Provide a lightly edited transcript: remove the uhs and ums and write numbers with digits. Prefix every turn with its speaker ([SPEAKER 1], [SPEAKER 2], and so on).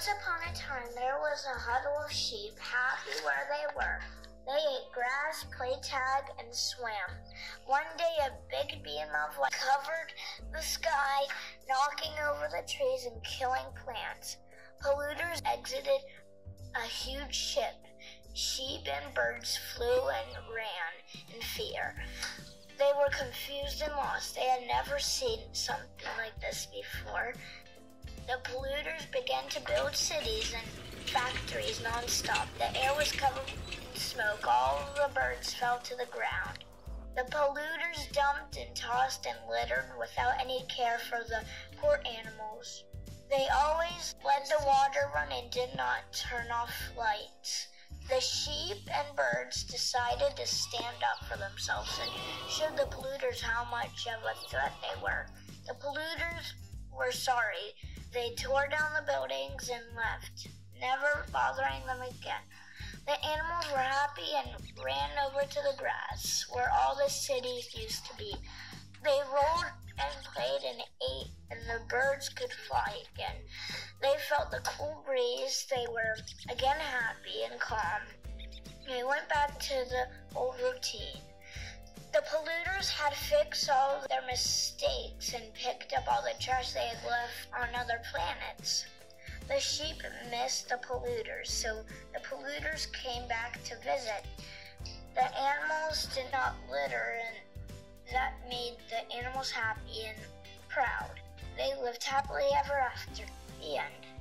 [SPEAKER 1] Once upon a time, there was a huddle of sheep, happy where they were. They ate grass, played tag, and swam. One day, a big beam of light covered the sky, knocking over the trees and killing plants. Polluters exited a huge ship. Sheep and birds flew and ran in fear. They were confused and lost. They had never seen something like this before. The polluters began to build cities and factories nonstop. The air was covered in smoke. All the birds fell to the ground. The polluters dumped and tossed and littered without any care for the poor animals. They always let the water run and did not turn off lights. The sheep and birds decided to stand up for themselves and showed the polluters how much of a threat they were. The polluters were sorry. They tore down the buildings and left, never bothering them again. The animals were happy and ran over to the grass, where all the cities used to be. They rolled and played and ate, and the birds could fly again. They felt the cool breeze. They were again happy and calm. They went back to the old routine. The polluters had fixed all their mistakes and picked up all the trash they had left on other planets. The sheep missed the polluters, so the polluters came back to visit. The animals did not litter, and that made the animals happy and proud. They lived happily ever after. The end.